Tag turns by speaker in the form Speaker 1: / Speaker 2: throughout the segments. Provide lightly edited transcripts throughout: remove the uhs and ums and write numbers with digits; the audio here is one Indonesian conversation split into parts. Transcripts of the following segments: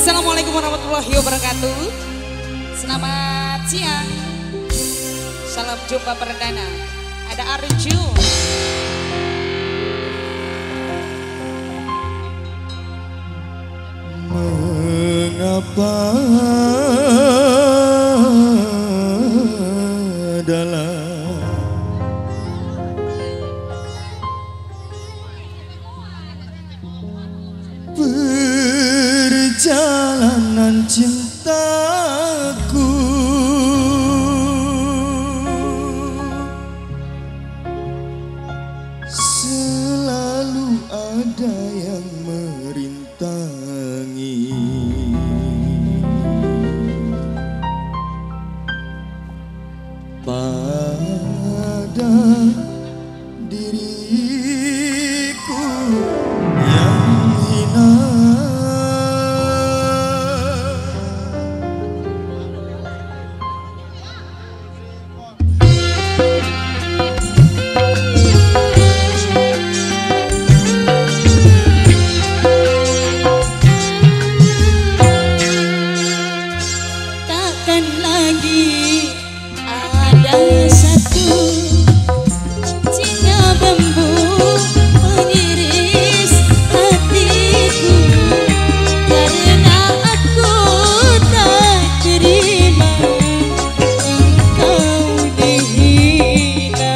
Speaker 1: Assalamualaikum warahmatullahi wabarakatuh. Selamat siang. Salam jumpa perdana. Ada Arju.
Speaker 2: Mengapa dalam perjalanan cintaku selalu ada yang merintangi pada diriku yang hina.
Speaker 1: Takkan lagi ada satu cinta bambu mengiris hatiku, karena aku tak terima engkau dihina.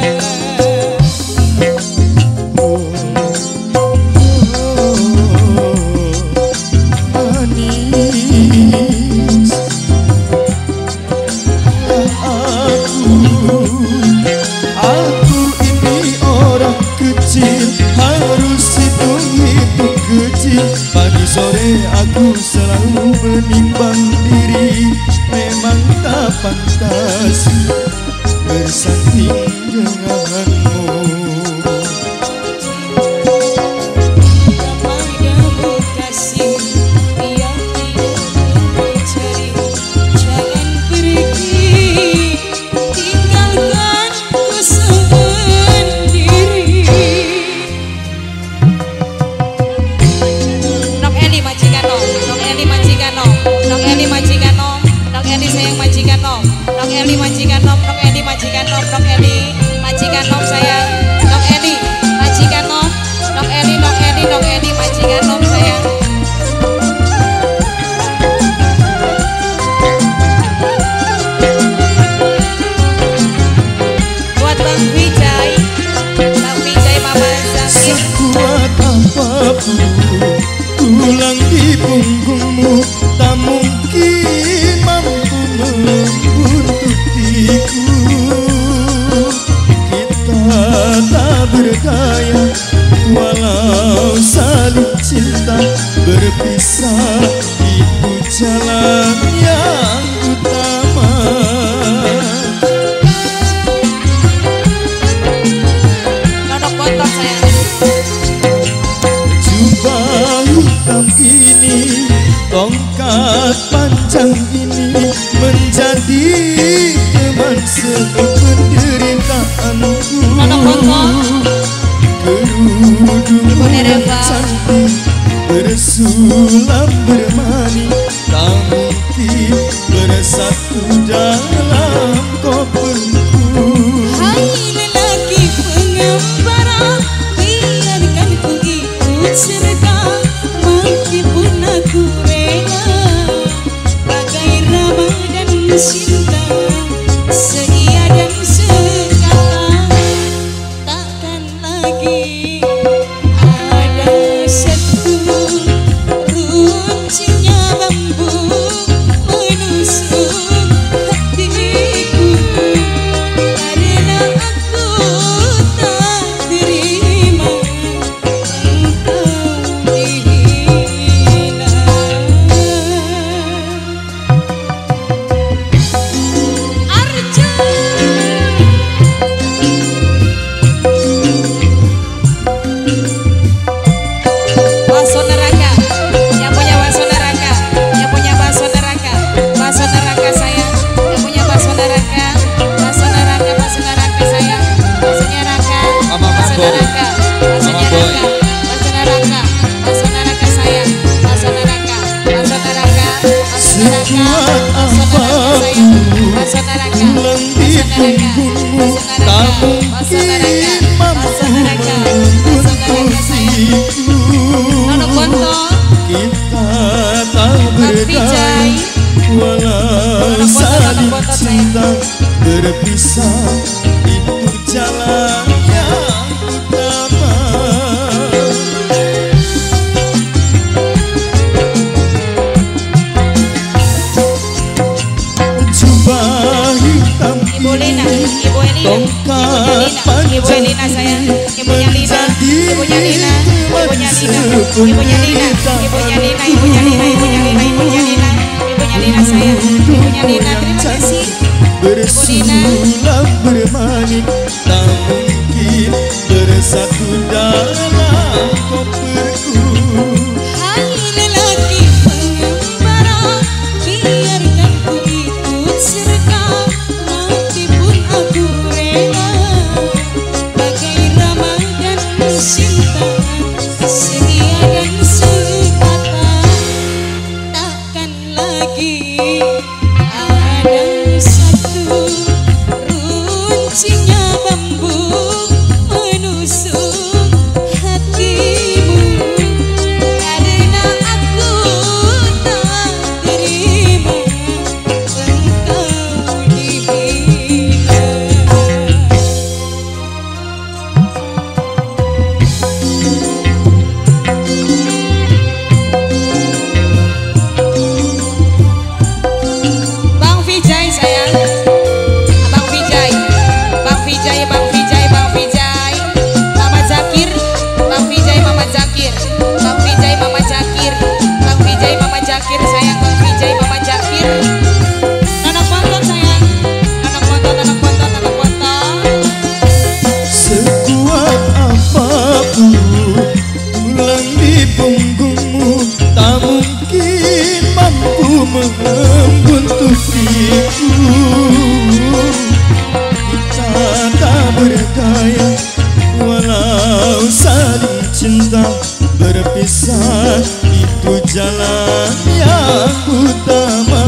Speaker 2: Manis aku ini orang kecil, harus hitung-hitung kecil. Pagi sore aku selalu menimbang diri, memang tak pantas bersanding denganmu.
Speaker 1: Kepadamu kasih yang tidak mencari, jangan pergi tinggalkanku sendiri. Nok Eli majikan Nok, Nok Eli majikan Nok, Nok Eli majikan Nok, Nok Eli sayang majikan Nok, Nok Eli majikan Nok, Nok Eli majikan Nok, Nok Eli majikan Nok sayang, Nok Eli majikan Nok, Nok Eli, Nok Eli, Nok Eli majikan Nok sayang. Buat Bang Wijay, Bang Wijay Mama Zakir.
Speaker 2: Sekuat apapun tulang di punggungmu tak mungkin mampu membuntukiku. Kita tak berdaya walau saling cinta. punggungmu tak mungkin mampu menguntungku. Kita tak berdaya walau saling cinta berpisah itu jalan yang utama. Jubah hitam ini tongkat panjang ini menjadi teman sependerita. Bersulam bermanik tak mungkin bersatu dalam koperku.
Speaker 3: Hai lelaki pengembara, biarkan ku ikut serta, mati pun aku rela. Bagai Ramadan cinta, setia dan sekata, takkan lagi ada satu runcinya bambu menusuk hatimu, karena aku tak terima engkau dihina.
Speaker 1: Bang Vijay sayang, Bang Vijay, Bang Vijay, Bang Vijay, Bang Vijay, Mama Zakir, Bang Vijay, Mama Zakir, Bang Vijay, Mama Zakir, Bang Vijay, Mama Zakir sayang, Bang Vijay, Mama Zakir. Anak motor sayang, anak motor, anak motor, anak motor.
Speaker 2: Sekuat apapun tulang di punggungmu tak mungkin mampu membuntukiku. Kita tak berdaya walau saling cinta berpisah itu jalan yang utama.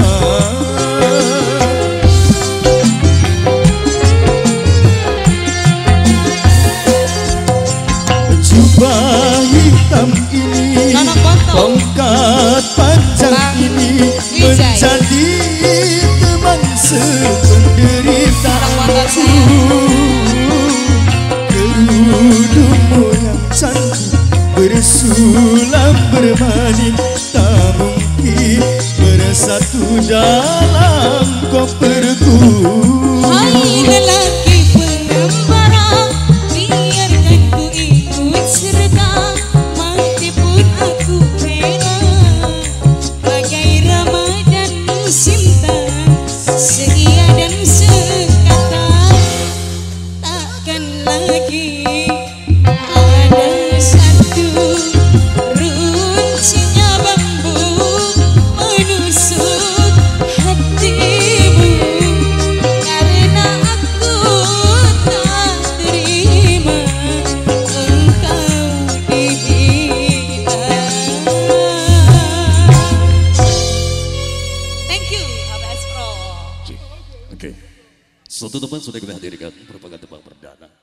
Speaker 2: Jubah hitam ini,
Speaker 1: Anak motor.
Speaker 2: tongkat panjang
Speaker 1: Bang
Speaker 2: ini
Speaker 1: Vijay.
Speaker 2: menjadi teman sependerita.
Speaker 1: Anak motor sayang.
Speaker 2: Kerudungmu yang cantik bersulam bermanik tak mungkin bersatu dalam koperku.
Speaker 3: Hai lelaki pengembara, biarkan ku ikut serta, mati pun aku rela. Bagai Ramadan cinta, setia dan sekata, takkan lagi ada satu runcinya bambu menusuk hatimu, karena aku tak terima engkau dihina.
Speaker 1: Thank you, ABS Pro.
Speaker 4: Oke. Suatu teman sudah kami hadirkan merupakan tebang perdana